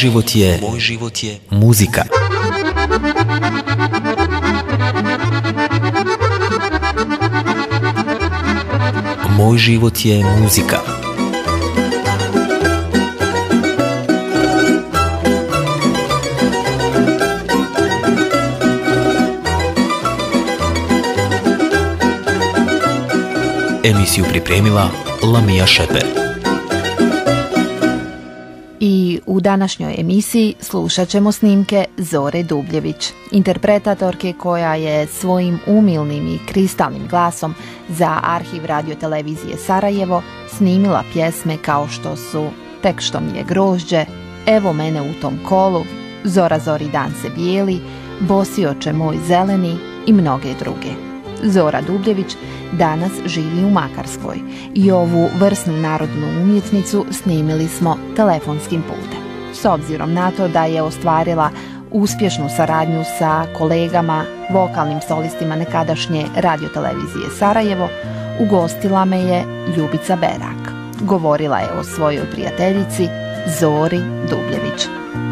život je muzika. Moj život je muzika. Emisiju pripremila Lamija Šeper. I u današnjoj emisiji slušat ćemo snimke Zore Dubljević, interpretatorke koja je svojim umilnim i kristalnim glasom za arhiv radiotelevizije Sarajevo snimila pjesme kao što su Tek što mi je grožđe, Evo mene u tom kolu, Zora zori dan se bijeli, Bosi oče moj zeleni i mnoge druge. Zora Dubljević danas živi u Makarskoj i ovu vrsnu narodnu umjetnicu snimili smo telefonskim putem. S obzirom na to da je ostvarila uspješnu saradnju sa kolegama, vokalnim solistima nekadašnje radiotelevizije Sarajevo, ugostila me je Ljubica Berak. Govorila je o svojoj prijateljici Zori Dubljević.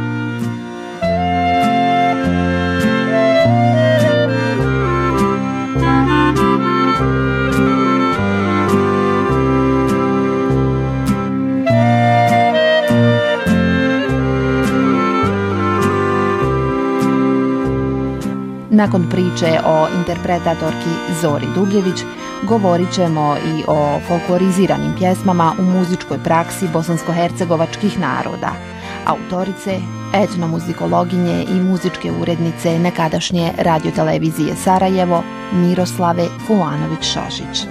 Nakon priče o interpretatorki Zori Dubljević govorit ćemo i o folkloriziranim pjesmama u muzičkoj praksi bosansko-hercegovačkih naroda, autorice, etnomuzikologinje i muzičke urednice nekadašnje radiotelevizije Sarajevo Miroslave Fulanović-Šošić.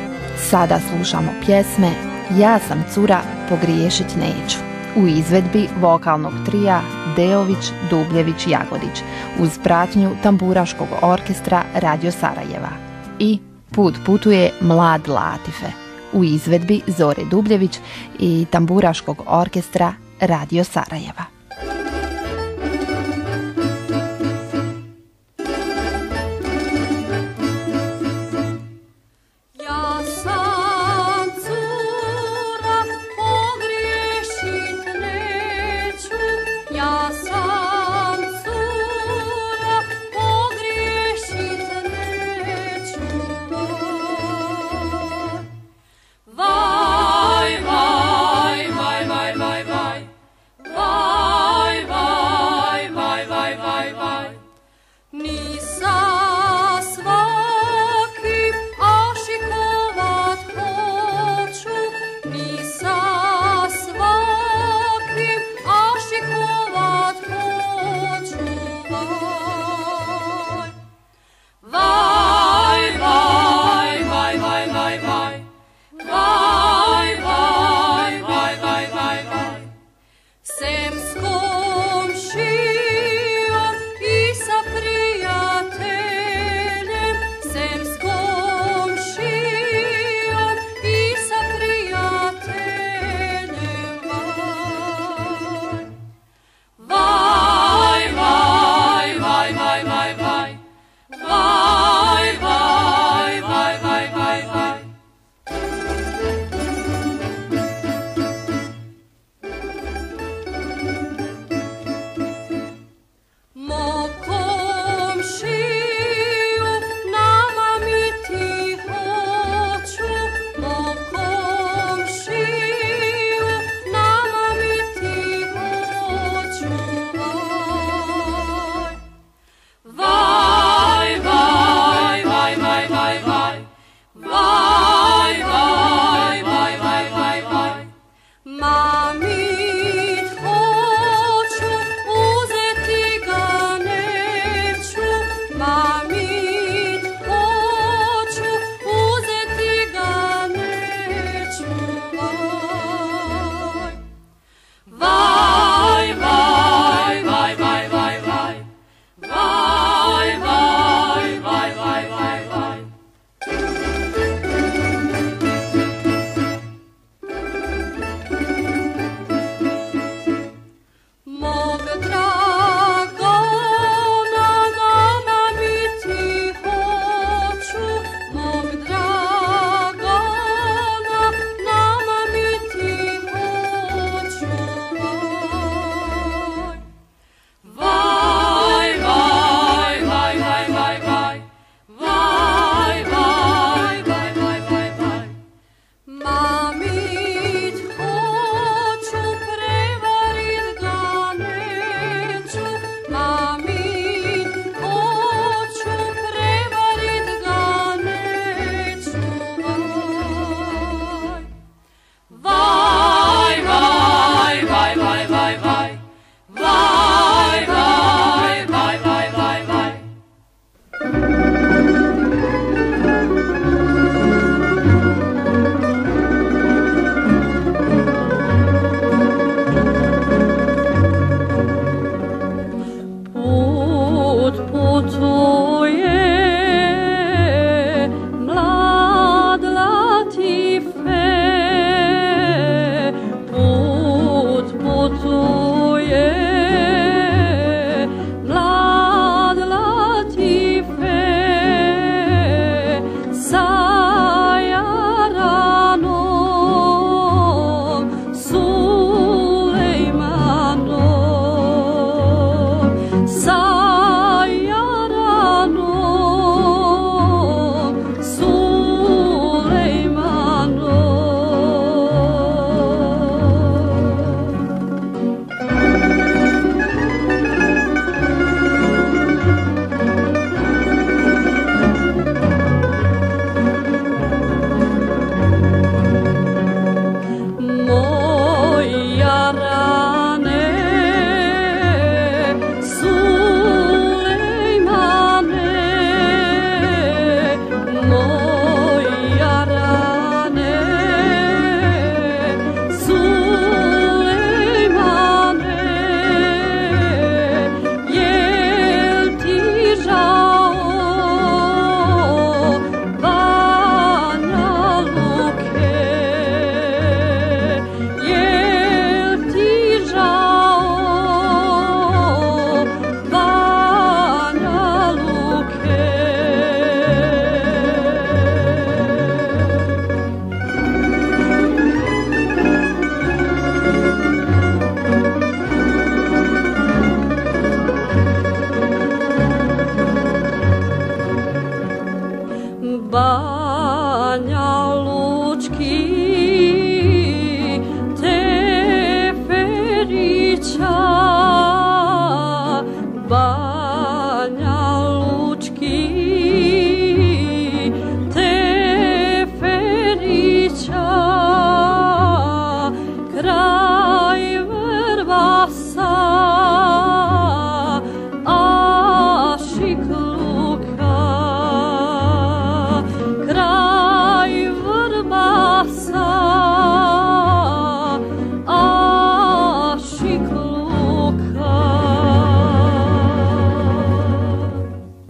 Sada slušamo pjesme Ja sam cura, pogriješit neću, u izvedbi vokalnog trija Deović, Dubljević, Jagodić uz pratnju tamburaškog orkestra Radio Sarajeva i Put putuje mlad Latife u izvedbi Zore Dubljević i tamburaškog orkestra Radio Sarajeva. Sem s komšijom i sa prijateljom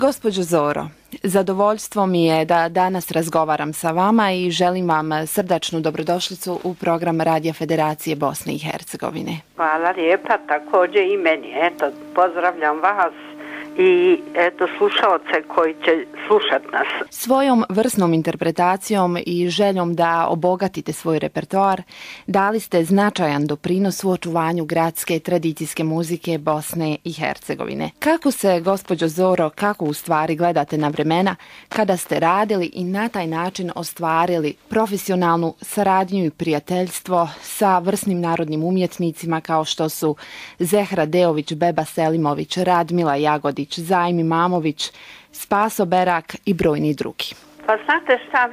Gospođo Zoro, zadovoljstvo mi je da danas razgovaram sa vama i želim vam srdačnu dobrodošlicu u program Radija Federacije Bosne i Hercegovine. Hvala lijepa, također i meni. Eto, pozdravljam vas i slušalce koji će slušati nas. Svojom vrsnom interpretacijom i željom da obogatite svoj repertoar dali ste značajan doprinos u očuvanju gradske tradicijske muzike Bosne i Hercegovine. Kako se, gospođo Zoro, kako u stvari gledate na vremena kada ste radili i na taj način ostvarili profesionalnu saradnju i prijateljstvo sa vrsnim narodnim umjetnicima kao što su Zehra Deović, Beba Selimović, Radmila Jagodić, Zajmi Mamović, Spaso Berak i brojni drugi? Pa znate šta,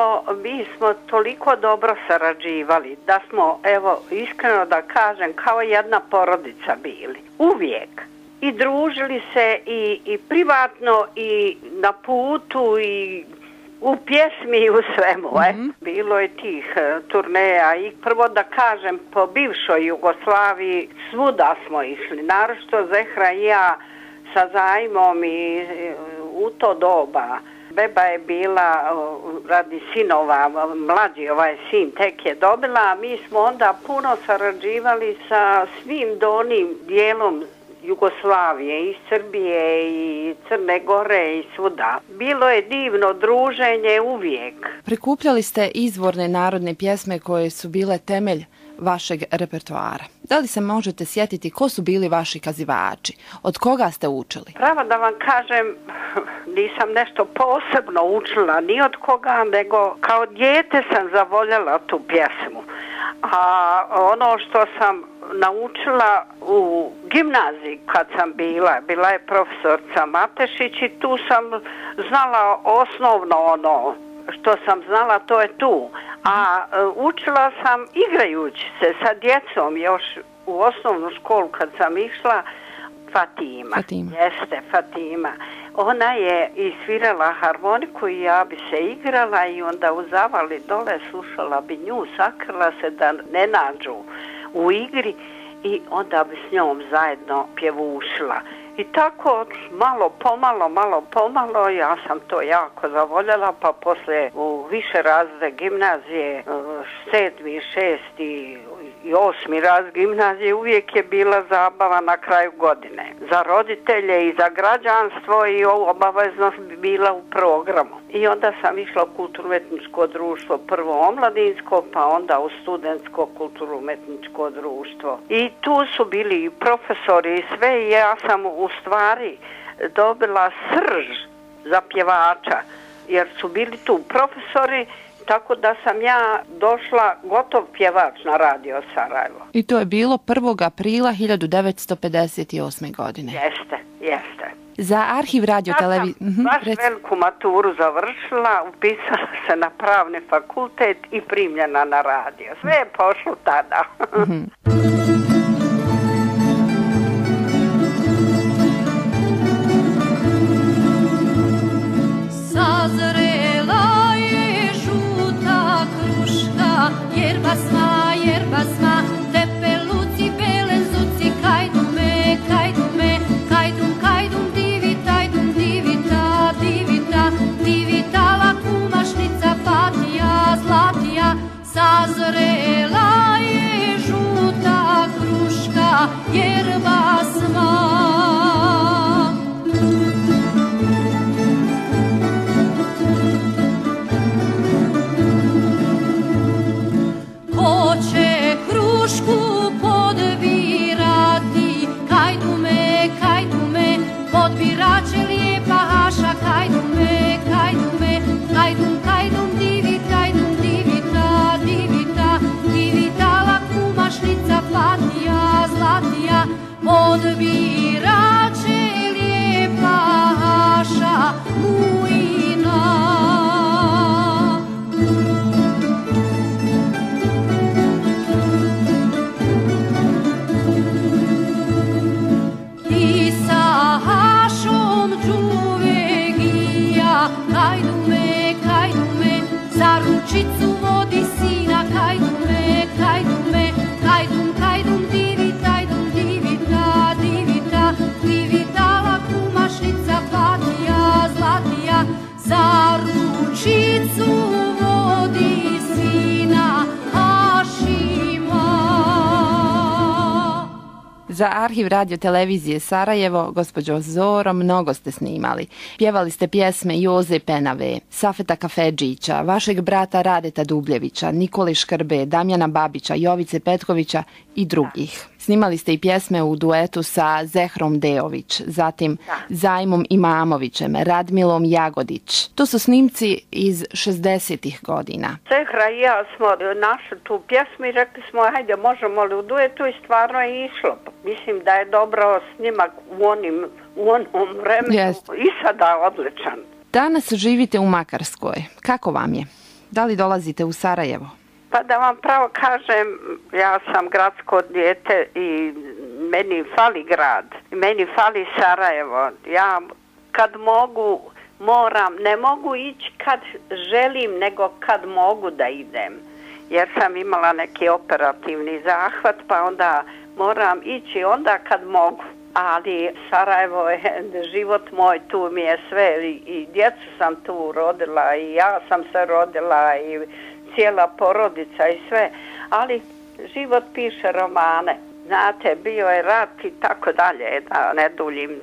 mi smo toliko dobro sarađivali da smo, evo, iskreno da kažem, kao jedna porodica bili. Uvijek. I družili se i privatno i na putu i u pjesmi i u svemu. Bilo je tih turneja i prvo da kažem po bivšoj Jugoslaviji svuda smo išli, naročito Zehra i ja sa Zajmom i u to doba. Beba je bila radi sinova, mlađi ovaj sin tek je dobila, a mi smo onda puno sarađivali sa svim donim dijelom Jugoslavije, i Srbije i Crne Gore i svuda. Bilo je divno druženje uvijek. Prikupljali ste izvorne narodne pjesme koje su bile temelj vašeg repertoara. Da li se možete sjetiti ko su bili vaši kazivači? Od koga ste učili? Pravo da vam kažem, nisam nešto posebno učila ni od koga, nego kao dijete sam zavoljela tu pjesmu. A ono što sam naučila u gimnaziji kad sam bila je profesorca Matešić i tu sam znala osnovno ono što sam znala, to je tu. A učila sam igrajući se sa djecom još u osnovnu školu kad sam išla. Fatima. Jeste, Fatima. Ona je isvirala harmoniku i ja bi se igrala i onda u zavali dole slušala bi nju, sakrila se da ne nađu u igri i onda bi s njom zajedno pjevušila. I tako malo pomalo, ja sam to jako zavoljela, pa poslije u više razrede gimnazije, 7., 6. i 8. razred gimnazije uvijek je bila zabava na kraju godine. Za roditelje i za građanstvo i obaveznost bi bila u programu. I onda sam išla u kulturno-umetničko društvo, prvo omladinsko, pa onda u studentsko kulturno-umetničko društvo. I tu su bili i profesori i sve i ja sam u stvari dobila srž za pjevača, jer su bili tu profesori, tako da sam ja došla gotov pjevač na Radio Sarajevo. I to je bilo 1. aprila 1958. godine. Jeste. Za arhiv Radio Televizije... Baš veliku maturu završila, upisala se na pravni fakultet i primljena na radio. Sve je pošlo tada. Sazrela je žuta kruška, jerba sva, tepeluci, belenzuci, kajdume, kajdum, divita, kumašnica, patija, zlatija. Sazrela je žuta kruška, jerba sva. Hoće krušku podbirati, kajdume, podbirače lijepa haša, kajdume, kajdum, divita, kumašnica, patija, zlatija, podbirače lijepa haša, mujina. Za ručicu vodi sina, kajdume, divita, divitala kumašnica, patija, Za arhiv radio televizije Sarajevo, gospođo Zoro, mnogo ste snimali. Pjevali ste pjesme Joze Penave, Safeta Kafedžića, vašeg brata Radeta Dubljevića, Nikole Škrbe, Damjana Babića, Jovice Petkovića i drugih. Snimali ste i pjesme u duetu sa Zehrom Deović, zatim Zajmom Imamovićem, Radmilom Jagodić. To su snimci iz 60-ih godina. Zehra i ja smo našli tu pjesmu i rekli smo, hajde, možemo li u duetu, i stvarno je išlo. Mislim da je dobro snimak u onom vremenu i sada odličan. Danas živite u Makarskoj. Kako vam je? Da li dolazite u Sarajevo? Pa da vam pravo kažem, ja sam gradsko dijete i meni fali grad, meni fali Sarajevo. Ja kad mogu, moram, ne mogu ići kad želim, nego kad mogu da idem. Jer sam imala neki operativni zahvat, pa onda moram ići onda kad mogu. Ali Sarajevo je život moj, tu mi je sve, i djecu sam tu rodila, i ja sam se rodila, i cijela porodica i sve, ali život piše romane. Znate, bio je rat i tako dalje, da ne duljim.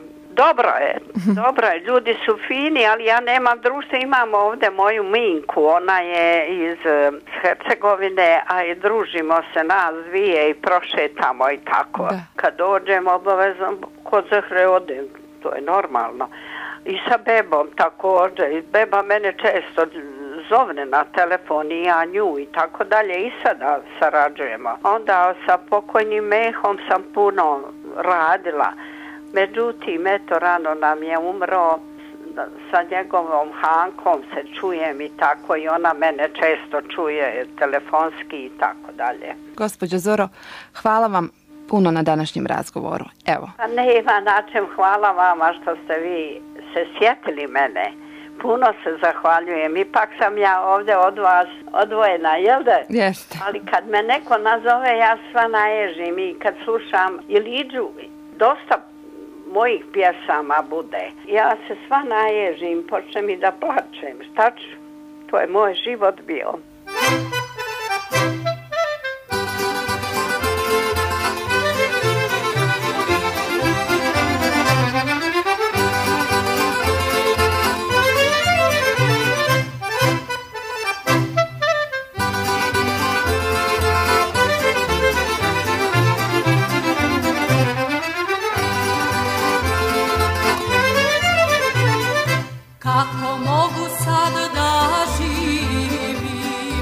Dobro je, ljudi su fini, ali ja nemam društva, imam ovdje moju Minku, ona je iz Hercegovine, a i družimo se nas dvije i prošetamo i tako. Da. Kad dođem, obavezno kod Zahre odem, to je normalno. I sa bebom također, i beba mene često zovne na telefon i ja nju i tako dalje, i sada sarađujemo. Onda sa pokojnim Mehom sam puno radila. Međutim, eto, rano nam je umro, sa njegovom Hankom se čujem i tako, i ona mene često čuje telefonski i tako dalje. Gospođo Zoro, hvala vam puno na današnjem razgovoru. Evo. Pa nema na čem, hvala vama što ste vi se sjetili mene. Puno se zahvaljujem. Ipak sam ja ovdje od vas odvojena, jel da? Jeste. Ali kad me neko nazove, ja sva naježim, i kad slušam i Liđu, dosta mojih pjesama bude. Ja se sva naježim, počnem i da plačem. Šta ću? To je moj život bio. Kako mogu sad da živim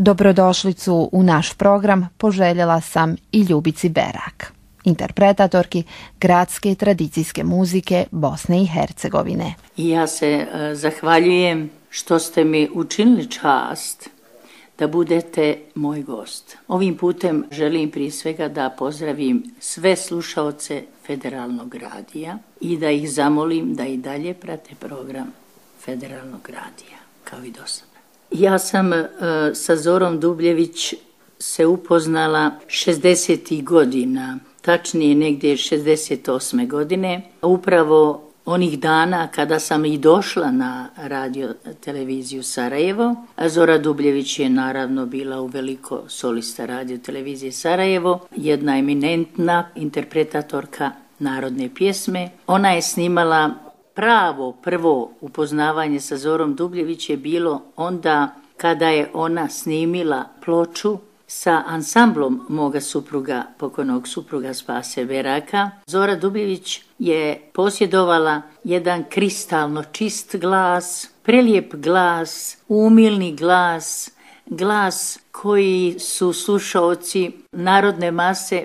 Dobrodošlicu u naš program poželjela sam i Ljubici Berak, interpretatorki gradske tradicijske muzike Bosne i Hercegovine. Ja se zahvaljujem što ste mi učinili čast da budete moj gost. Ovim putem želim prije svega da pozdravim sve slušaoce Federalnog radija i da ih zamolim da i dalje prate program Federalnog radija, kao i do sada. Ja sam sa Zorom Dubljević se upoznala 60. godina, tačnije negdje 68. godine, upravo onih dana kada sam i došla na radio televiziju Sarajevo. Zora Dubljević je naravno bila uveliko solista radio televizije Sarajevo, jedna eminentna interpretatorka narodne pjesme. Ona je snimala prvo upoznavanje sa Zorom Dubljević je bilo onda kada je ona snimila ploču sa ansamblom moga supruga, pokojnog supruga Spase Beraka. Zora Dubljević je posjedovala jedan kristalno čist glas, prelijep glas, umilni glas, glas koji su slušaoci narodne mase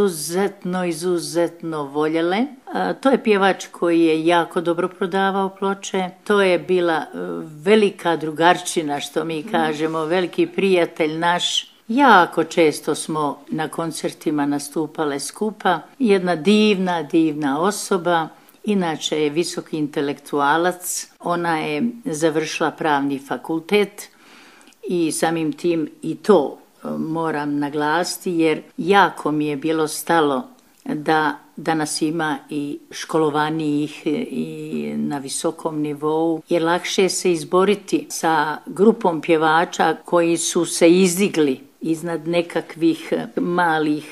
izuzetno voljele. To je pjevač koji je jako dobro prodavao ploče. To je bila velika drugarčina, što mi kažemo, veliki prijatelj naš. Jako često smo na koncertima nastupale skupa. Jedna divna osoba, inače je visoki intelektualac. Ona je završila pravni fakultet i samim tim i to moram naglasiti jer jako mi je bilo stalo da danas ima i školovanijih i na visokom nivou, jer lakše se izboriti sa grupom pjevača koji su se izdigli iznad nekakvih malih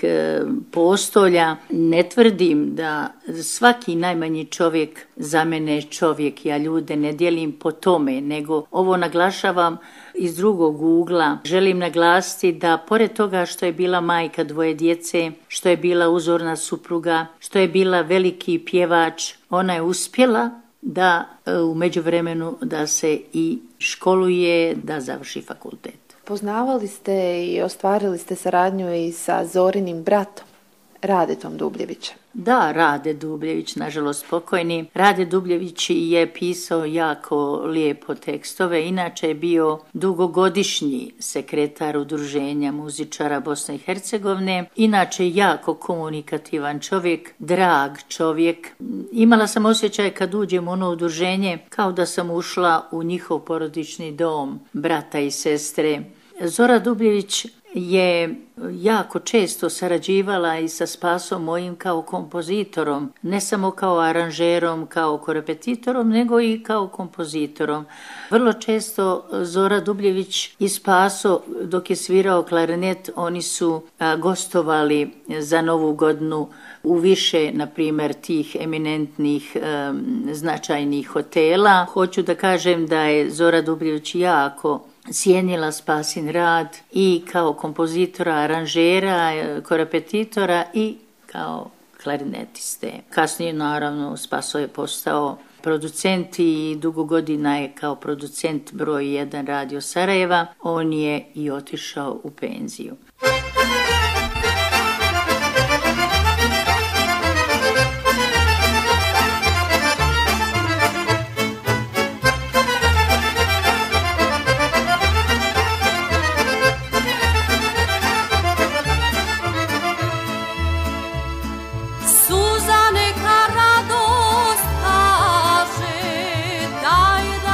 postolja. Ne tvrdim da svaki najmanji čovjek za mene je čovjek, ja ljude ne dijelim po tome, nego ovo naglašavam iz drugog ugla. Želim naglasiti da pored toga što je bila majka dvoje djece, što je bila uzorna supruga, što je bila veliki pjevač, ona je uspjela da u međuvremenu da se i školuje, da završi fakultet. Poznavali ste i ostvarili ste saradnju i sa Zorinim bratom, Radetom Dubljevićem. Da, Rade Dubljević, nažalost pokojni. Rade Dubljević je pisao jako lijepo tekstove, inače je bio dugogodišnji sekretar Udruženja muzičara Bosne i Hercegovine, inače jako komunikativan čovjek, drag čovjek. Imala sam osjećaj kad uđem u ono udruženje kao da sam ušla u njihov porodični dom, brata i sestre. Zora Dubljević je jako često sarađivala i sa Spasom mojim kao kompozitorom, ne samo kao aranžerom, kao korepetitorom, nego i kao kompozitorom. Vrlo često Zora Dubljević i Spaso, dok je svirao klarinet, oni su gostovali za Novu godinu u više, na primjer, tih eminentnih značajnih hotela. Hoću da kažem da je Zora Dubljević jako cijenila Spasin rad i kao kompozitora, aranžera, korepetitora i kao klarinetiste. Kasnije, naravno, Spaso je postao producent i dugo godina je kao producent broj 1 Radio Sarajeva. On je i otišao u penziju.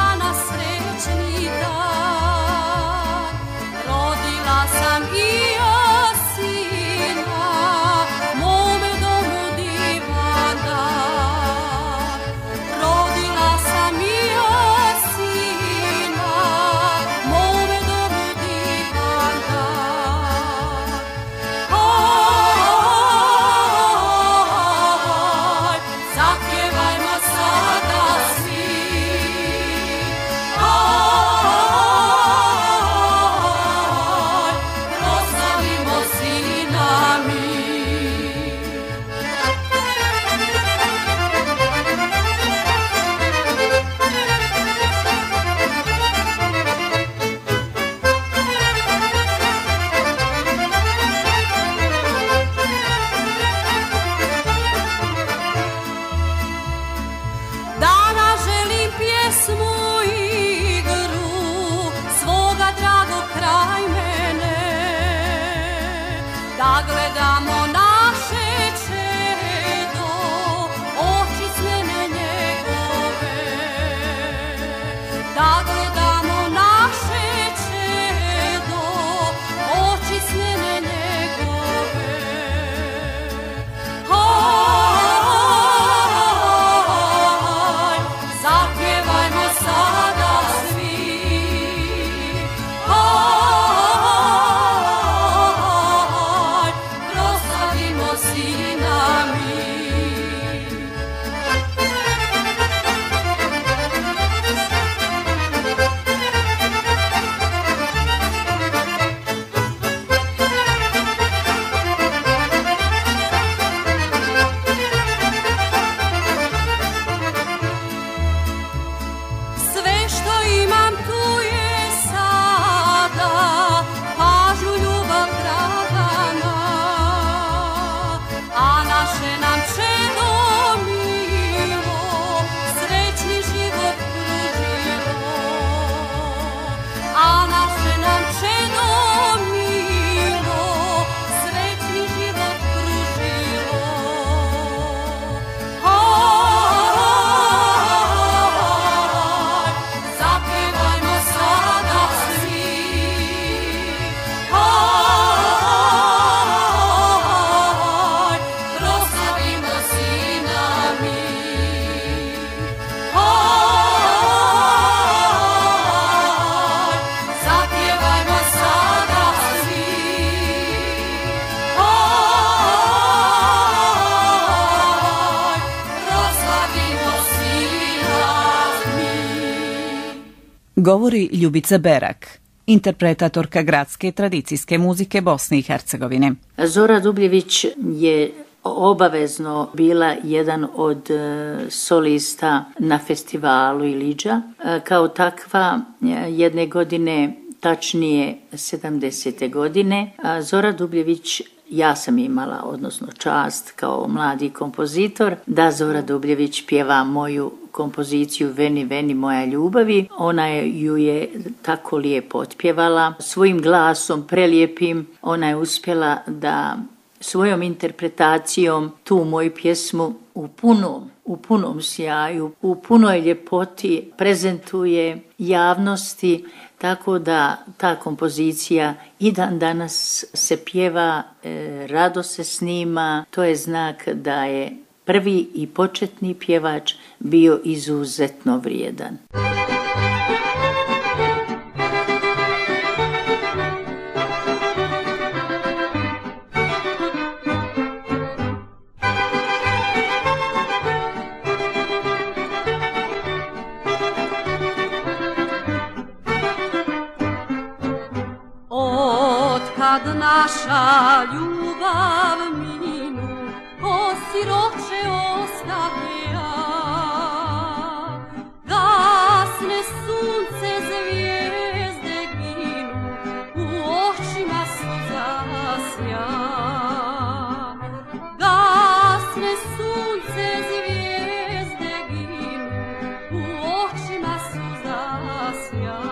Rodila sam i Govori Ljubica Berak, interpretatorka gradske tradicijske muzike Bosne i Hercegovine. Zora Dubljević je obavezno bila jedan od solista na festivalu Ilidža. Kao takva jedne godine, tačnije 70. godine, Zora Dubljević, ja sam imala, odnosno čast kao mladi kompozitor, da Zora Dubljević pjeva moju kompoziciju Veni, veni moja ljubavi. Ona ju je tako lijepo otpjevala, svojim glasom prelijepim. Ona je uspjela da svojom interpretacijom tu moju pjesmu u punom sjaju, u punoj ljepoti prezentuje javnosti, tako da ta kompozicija i dan danas se pjeva, rado se snima. To je znak da je prvi i početni pjevač bio izuzetno vrijedan. Kad naša ljubav minu, ko siroče ostavlja, gasne sunce, zvijezde ginu, u očima suza sja. Gasne sunce, zvijezde ginu, u očima suza sja.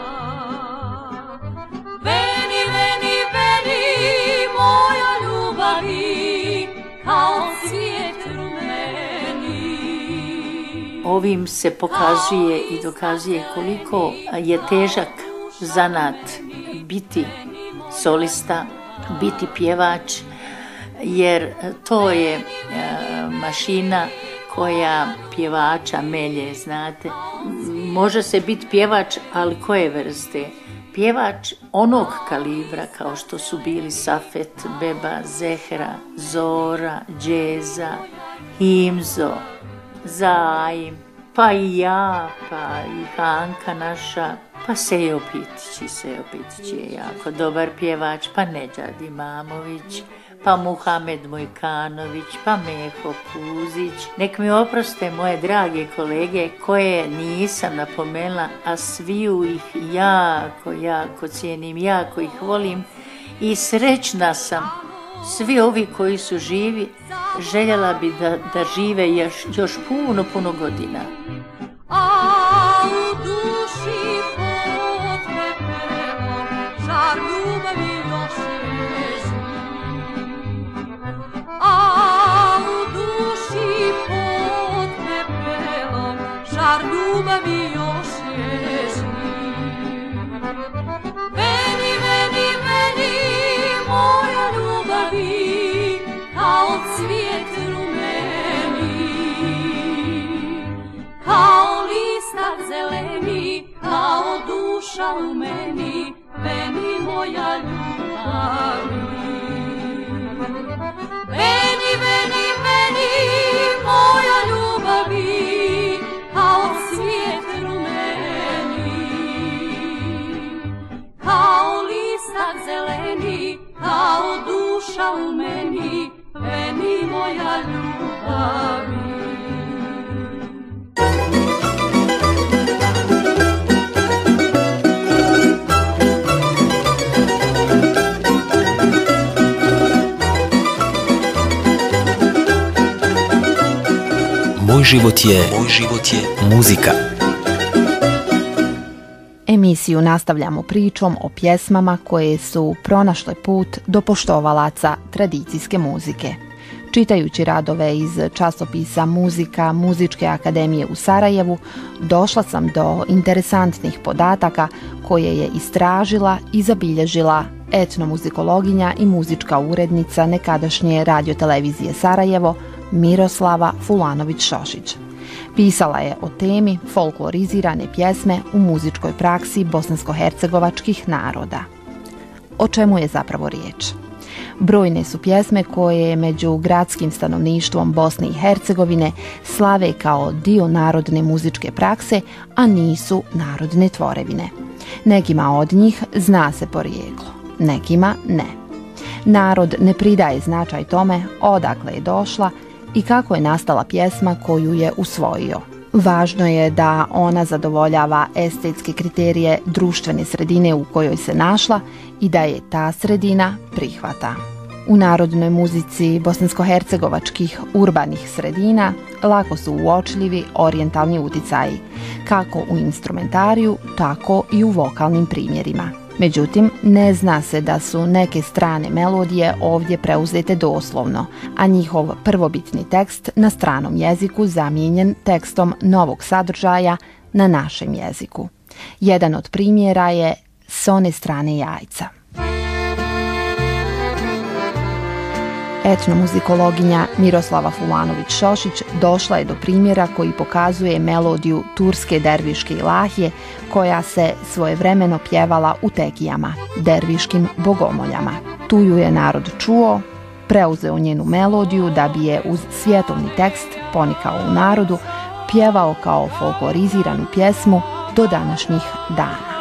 Ovim se pokazuje i dokazuje koliko je težak zanat biti solista, biti pjevač, jer to je mašina koja pjevača melje, znate. Može se biti pjevač, ali koje vrste? Pjevač onog kalibra kao što su bili Safet, Beba, Zehra, Zora, Džeza, Himzo, Zaim, pa i ja, pa i Hanka naša, pa Sejo Pitić je jako dobar pjevač, pa Nedžad Imamović, pa Muhamed Mojkanović, pa Meho Puzić. Nek mi oproste moje drage kolege koje nisam napomenula, a sviju ih jako cijenim, jako ih volim i srećna sam. Svi ovi koji su živi, željela bi da žive još puno godina. A u duši pod pepelom žar ljubavi još je živ. A u duši pod pepelom žar ljubavi još je živ. Veni, veni, veni, moja ljubavi, kao cvijet rumeni, kao listak zeleni, kao duša u meni, veni moja ljubavi. Veni, veni, veni, moja ljubavi, kao cvijet rumeni, kao listak zeleni, kao duša u meni, veni moja ljubavi. Moj život je muzika. Emisiju nastavljamo pričom o pjesmama koje su pronašle put do poštovalaca tradicijske muzike. Čitajući radove iz časopisa Muzika Muzičke akademije u Sarajevu, došla sam do interesantnih podataka koje je istražila i zabilježila etnomuzikologinja i muzička urednica nekadašnje radiotelevizije Sarajevo Miroslava Fulanović-Šošić. Pisala je o temi folklorizirane pjesme u muzičkoj praksi bosansko-hercegovačkih naroda. O čemu je zapravo riječ? Brojne su pjesme koje među gradskim stanovništvom Bosne i Hercegovine slave kao dio narodne muzičke prakse, a nisu narodne tvorevine. Nekima od njih zna se porijeklo, nekima ne. Narod ne pridaje značaj tome odakle je došla i kako je nastala pjesma koju je usvojio. Važno je da ona zadovoljava estetske kriterije društvene sredine u kojoj se našla i da je ta sredina prihvata. U narodnoj muzici bosansko-hercegovačkih urbanih sredina lako su uočljivi orijentalni uticaji, kako u instrumentariju, tako i u vokalnim primjerima. Međutim, ne zna se da su neke strane melodije ovdje preuzete doslovno, a njihov prvobitni tekst na stranom jeziku zamijenjen tekstom novog sadržaja na našem jeziku. Jedan od primjera je S one strane jajca. Etnomuzikologinja Miroslava Fulanović-Šošić došla je do primjera koji pokazuje melodiju turske derviške ilahije koja se svojevremeno pjevala u tekijama, derviškim bogomoljama. Tu ju je narod čuo, preuzeo njenu melodiju da bi je uz svjetovni tekst ponikao u narodu, pjevao kao folkloriziranu pjesmu do današnjih dana.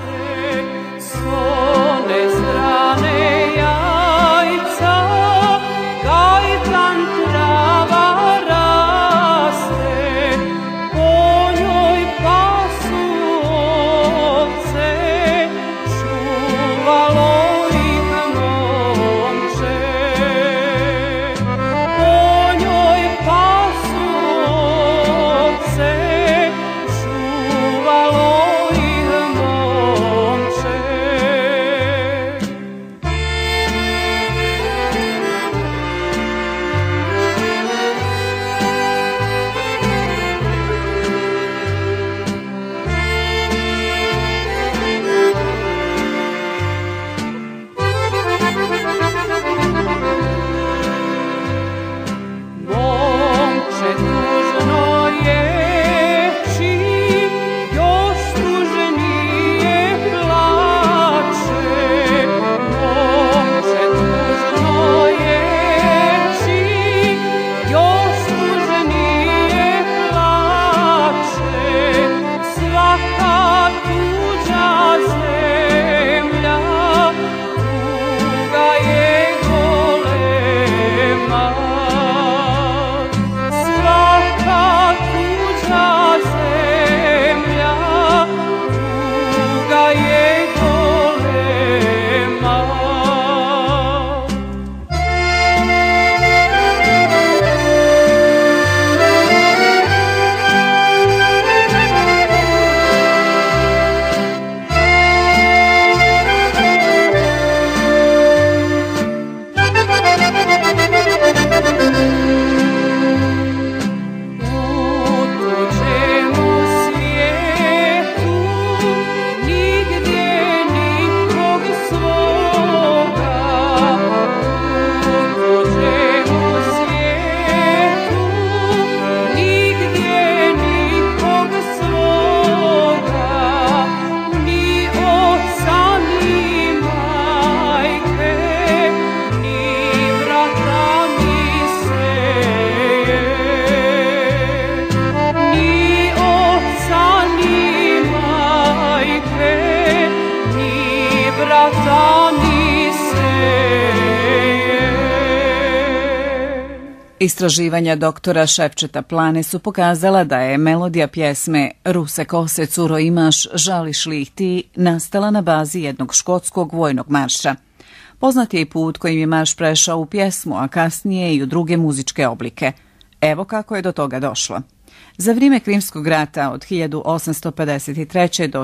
Istraživanja doktora Ševčeta Plane su pokazala da je melodija pjesme Ruse kose, curo imaš, žališ li ih ti nastala na bazi jednog škotskog vojnog marša. Poznat je i put kojim je marš prešao u pjesmu, a kasnije i u druge muzičke oblike. Evo kako je do toga došlo. Za vrijeme Krimskog rata od 1853. do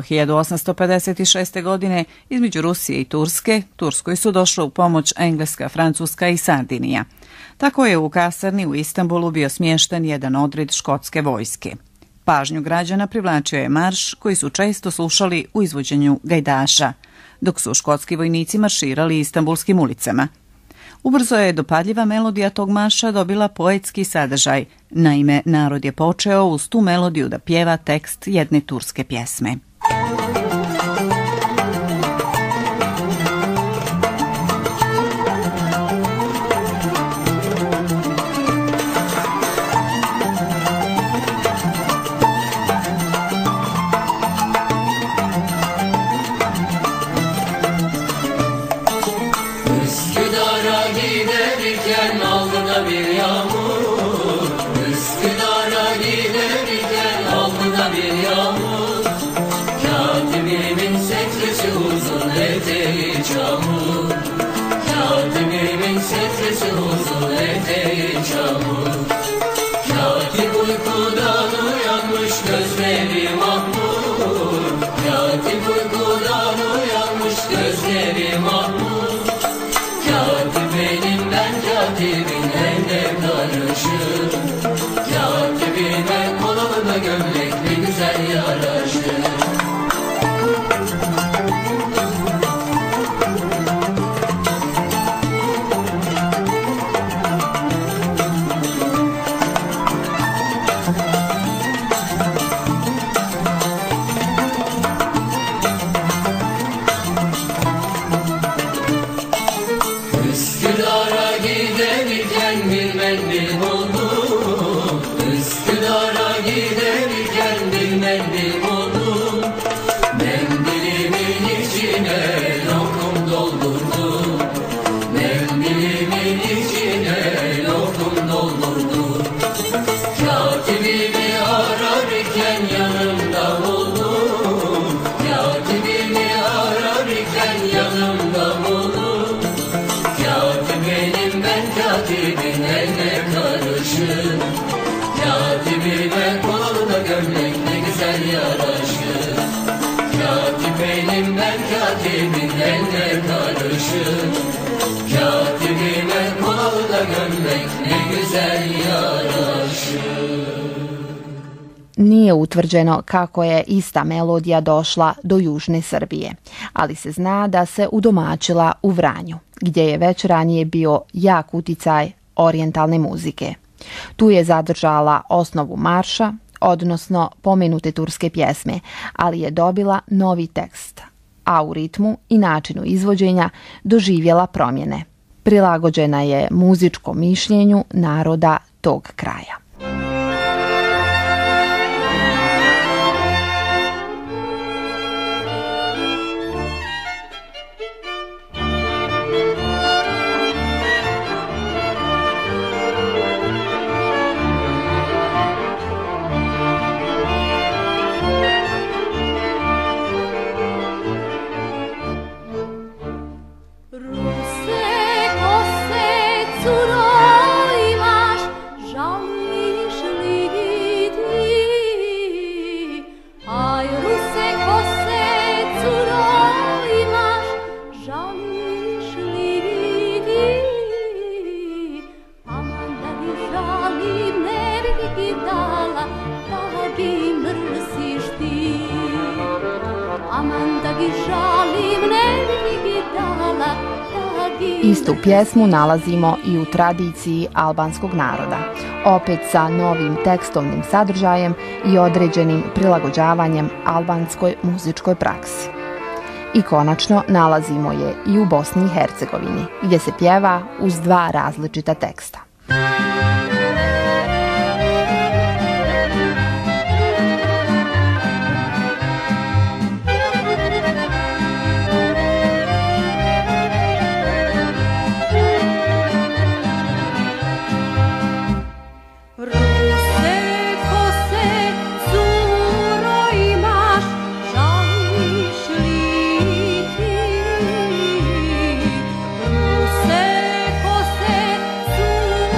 1856. godine između Rusije i Turske, Turskoj su došle u pomoć Engleska, Francuska i Sardinija. Tako je u kasarni u Istanbulu bio smješten jedan odred škotske vojske. Pažnju građana privlačio je marš koji su često slušali u izvođenju gajdaša, dok su škotski vojnici marširali istanbulskim ulicama. Ubrzo je dopadljiva melodija tog marša dobila poetski sadržaj. Naime, narod je počeo uz tu melodiju da pjeva tekst jedne turske pjesme. setresi uzun eteği çamur. Katibimin setresi uzun eteği çamur. Katip uykudan uyanmış gözleri mahmur. Katip uykudan uyanmış gözleri mahmur. Katip benim ben katibin eline karışır. Katibime kolumda gömlek ne güzel yaraşır. Üsküdar'a giderken bir mendil buldum. Üsküdar'a giderken bir mendil buldum. Mendilimin içine lokum doldurdum. Mendilimin içine lokum doldurdum. Katibimi ararken yanımda buldum. Katibimi ararken yanımda buldum. Katip benim ben katibin eline karışır. Katibime koluna gömlek ne güzel yaraşır. Katip benim ben katibin eline karışır. Katibime koluna gömlek ne güzel yaraşır. Nije utvrđeno kako je ista melodija došla do južne Srbije, ali se zna da se udomačila u Vranju, gdje je već ranije bio jak uticaj orijentalne muzike. Tu je zadržala osnovu marša, odnosno pomenute turske pjesme, ali je dobila novi tekst, a u ritmu i načinu izvođenja doživjela promjene. Prilagođena je muzičkom mišljenju naroda tog kraja. Istu pjesmu nalazimo i u tradiciji albanskog naroda, opet sa novim tekstovnim sadržajem i određenim prilagođavanjem albanskoj muzičkoj praksi. I konačno nalazimo je i u Bosni i Hercegovini, gdje se pjeva uz dva različita teksta. Ruse kose,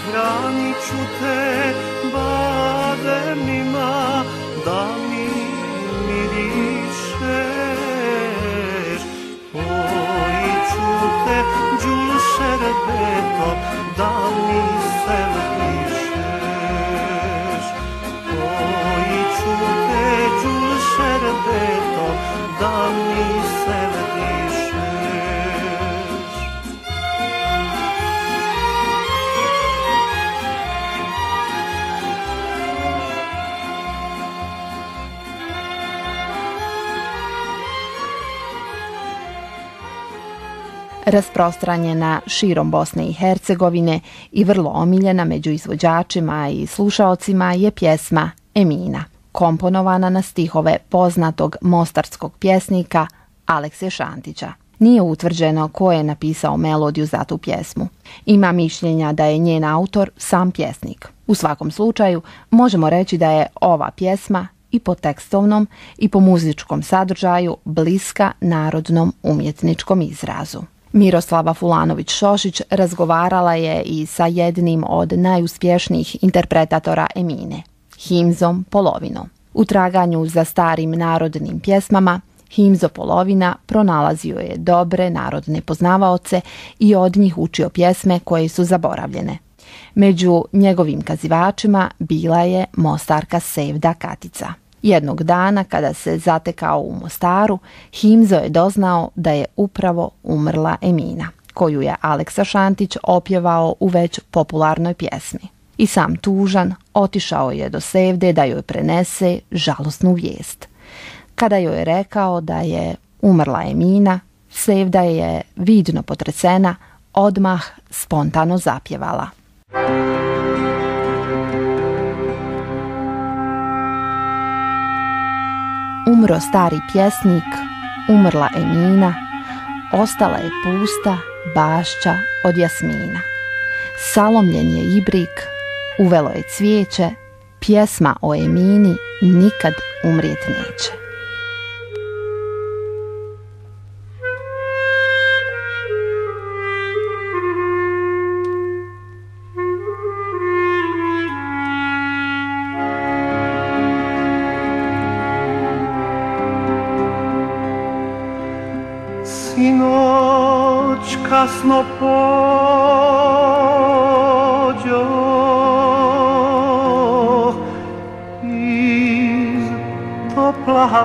hranit ću te badenima, da mi mirišeš. Pojit ću te đul šerbeto, da mi se letišeš. Pojit ću te đul šerbeto, da mi se letišeš. Rasprostranjena širom Bosne i Hercegovine i vrlo omiljena među izvođačima i slušaocima je pjesma Emina, komponovana na stihove poznatog mostarskog pjesnika Alekse Šantića. Nije utvrđeno ko je napisao melodiju za tu pjesmu. Ima mišljenja da je njen autor sam pjesnik. U svakom slučaju možemo reći da je ova pjesma i po tekstovnom i po muzičkom sadržaju bliska narodnom umjetničkom izrazu. Miroslava Fulanović-Šošić razgovarala je i sa jednim od najuspješnijih interpretatora Emine, Himzom Polovino. U traganju za starim narodnim pjesmama, Himzo Polovina pronalazio je dobre narodne poznavaoce i od njih učio pjesme koje su zaboravljene. Među njegovim kazivačima bila je mostarka Sevda Katica. Jednog dana, kada se zatekao u Mostaru, Himzo je doznao da je upravo umrla Emina, koju je Aleksa Šantić opjevao u već popularnoj pjesmi. I sam tužan otišao je do Sevde da joj prenese žalosnu vijest. Kada joj je rekao da je umrla Emina, Sevda je vidno potresena, odmah spontano zapjevala. Umro stari pjesnik, umrla Emina, ostala je pusta bašća od jasmina. Salomljen je ibrik, uvelo je cvijeće, pjesma o Emini nikad umrijet neće. Sinoć kasno pođoh iz topla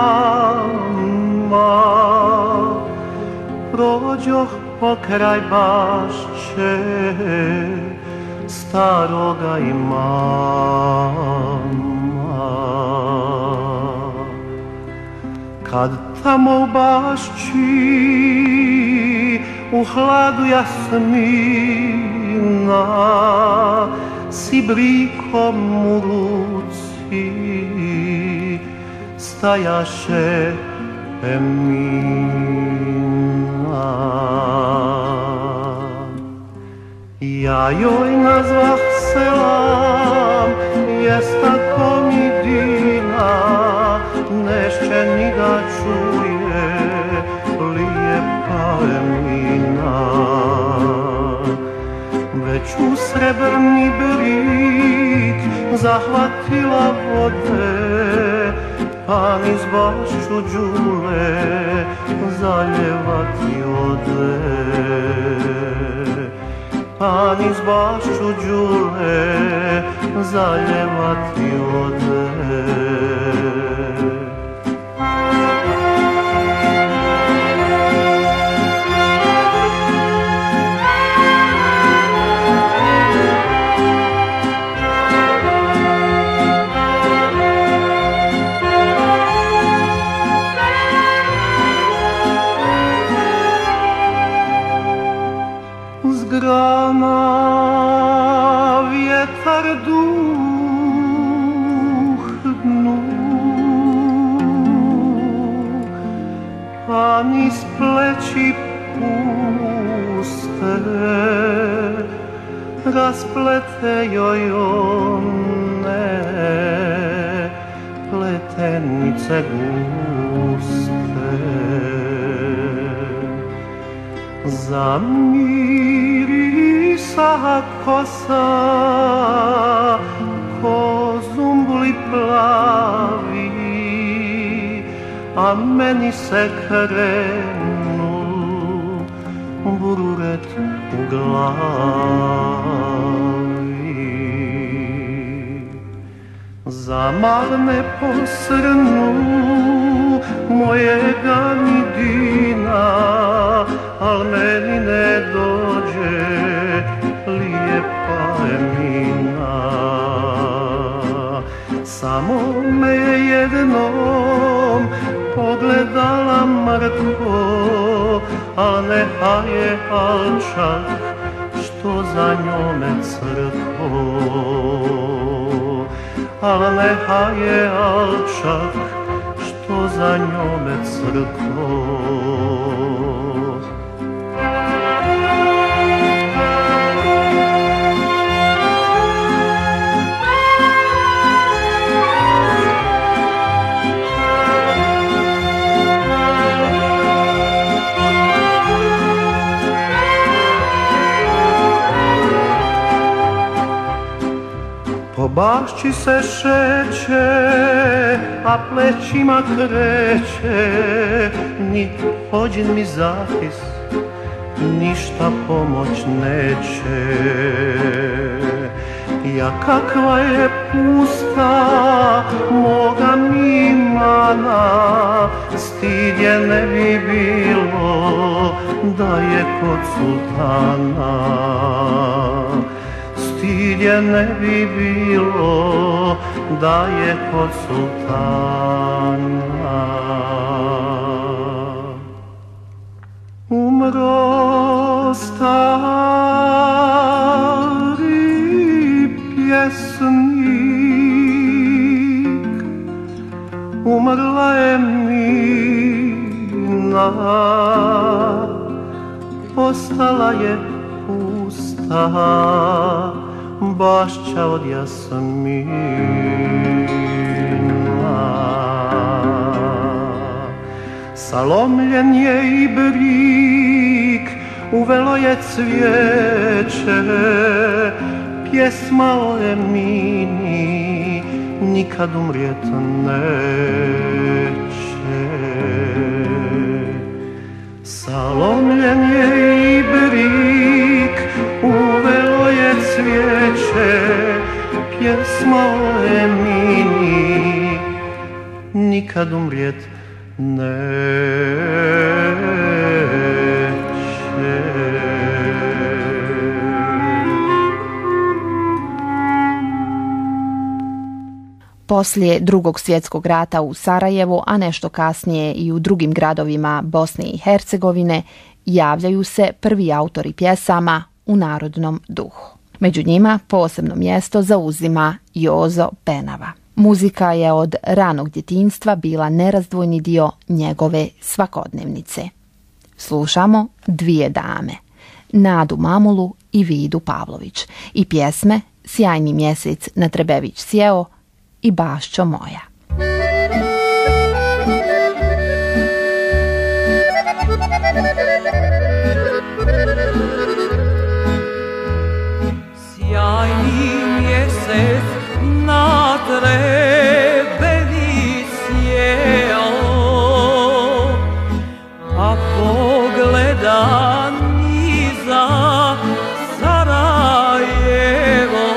mama, prođoh pokraj bašće staroga imama. Kad tamo u bašći u hladu jasmina si brikom u ruci stajaše Emina. Ja joj nazvah selam, jesna ko mi dina, nešće ni da čuje lijepa Emina. Već u srebrni brik zahvatila vode, pa niz bašću đule zaljevati ode. Pa niz bašću đule zaljevati ode. Grana vjetar duhnu, pa niz pleći puste rasplete joj one pletenice guste. Zamiri čisa kosa ko zumbuli plavi, a meni se krenu bururet u glavi. Zamagne posrnu mojega nidina, al meni ne dođe lijepa emina. Samo me je jednom pogledala mrtvo, a neha je alčak što za njome crkvo. Al neha je alčak što za njome crkvo. Po bašći se šeće, a plećima kreće, ni hođin mi zapis, ništa pomoć neće. Ja kakva je pusta moga mi mana, stid je ne bi bilo da je kod sultana. Stid je ne bi bilo da je kod sultana. Umro stari pjesnik, umrla je mina, ostala je pusta bašća od jasmina. Salomljen je i brik, uvelo je cvijeće, pjesma o Emini nikad umrijet neće. Salomljen je i brik, uvelo je cvijeće, pjesma o Emini nikad umrijet neće. Poslije Drugog svjetskog rata u Sarajevu, a nešto kasnije i u drugim gradovima Bosne i Hercegovine, javljaju se prvi autori pjesama u narodnom duhu. Među njima posebno mjesto zauzima Jozo Penava. Muzika je od ranog djetinjstva bila nerazdvojni dio njegove svakodnevnice. Slušamo dvije dame, Nadu Mamulu i Vidu Pavlović, i pjesme Sjajni mjesec na Trebević sjeo i Bašćo moja. Sjajni mjesec na Trebević sjeo, a pogleda niza Sarajevo,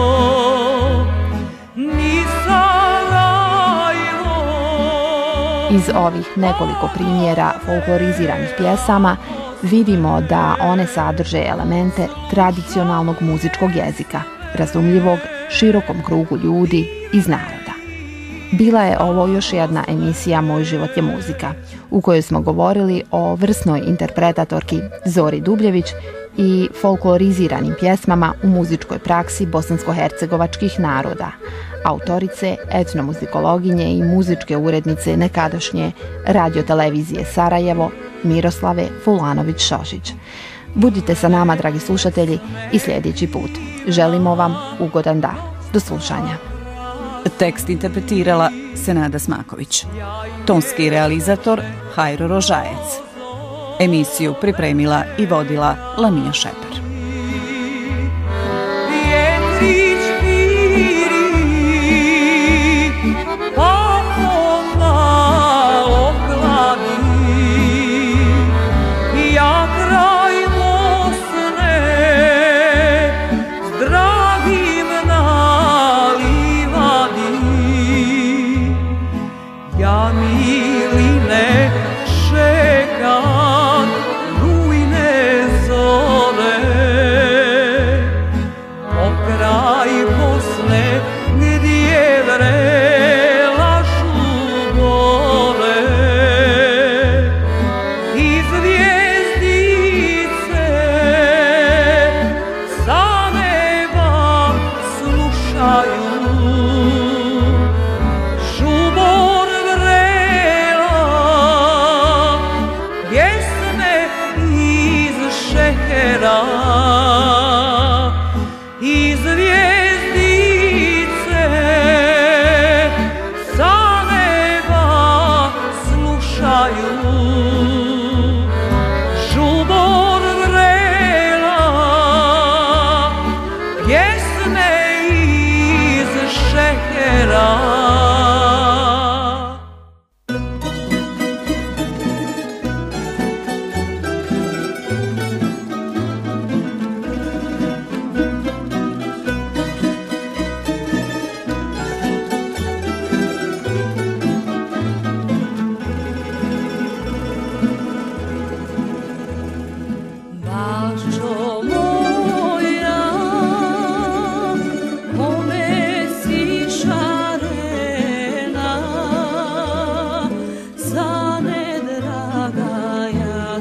ni Sarajevo. Iz ovih nekoliko primjera folkloriziranih pjesama vidimo da one sadrže elemente tradicionalnog muzičkog jezika, razumljivog širokom krugu ljudi iz naroda. Bila je ovo još jedna emisija Moj život je muzika, u kojoj smo govorili o vrsnoj interpretatorki Zori Dubljević i folkloriziranim pjesmama u muzičkoj praksi bosansko-hercegovačkih naroda, autorice, etnomuzikologinje i muzičke urednice nekadašnje radiotelevizije Sarajevo, Miroslave Fulanović-Šošić. Budite sa nama, dragi slušatelji, i sljedeći put. Želimo vam ugodan dan. Do slušanja. Tekst interpretirala Senada Smaković. Tonski realizator Hajro Rožajec. Emisiju pripremila i vodila Lamija Šeper.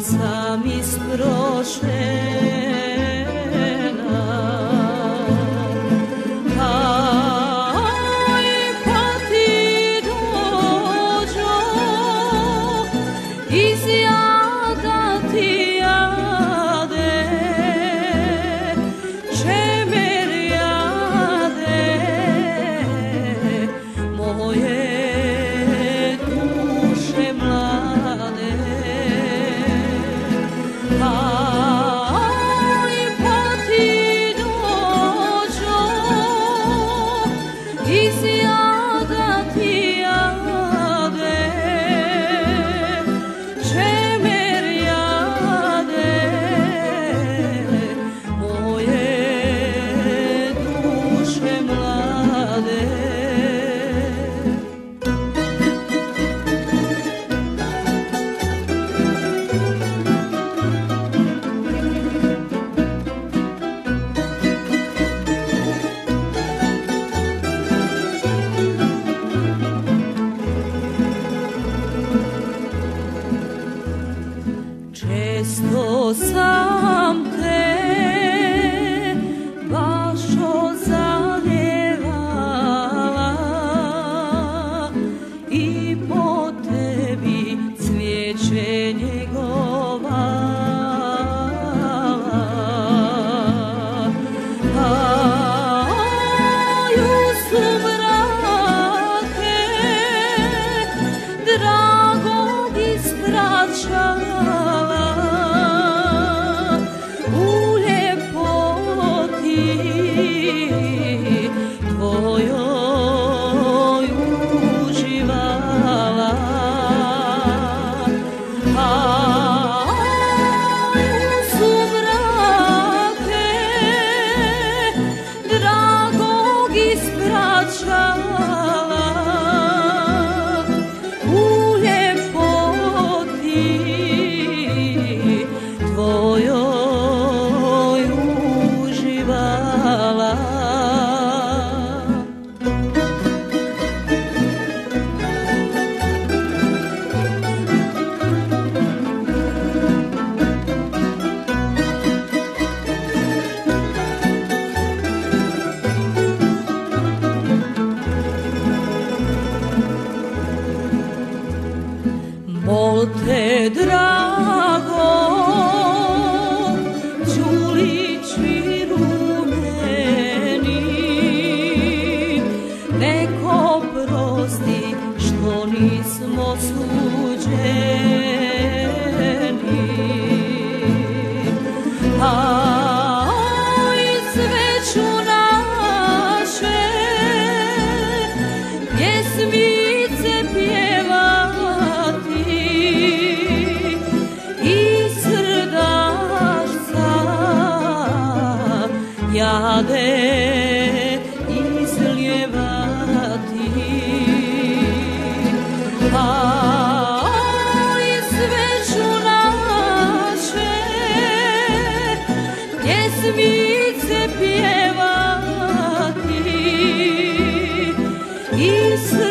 sam isprošena. Aj, pa ti dođo, iz jada ti jade, čemer jade, moje duše mlade. Aj, pa ti dođo, iz jada ti jade, čemer jade, moje duše mlade. Često sam te baš ozaljevala i po tebi cvijeće njegovala. Aj, u sumrake dragog ispraćala, u ljepoti tvojoj uživala. Aj, u sumrake dragog ispraćala, u ljepoti tvojoj uživala. Mol te drago, Đulići rumeni, neko prosti što nismo suđeni. Aj, sveću naše pjesmice pjevati i srdašca jade izlijevati. Aj, sveću naše pjesmice pjevati i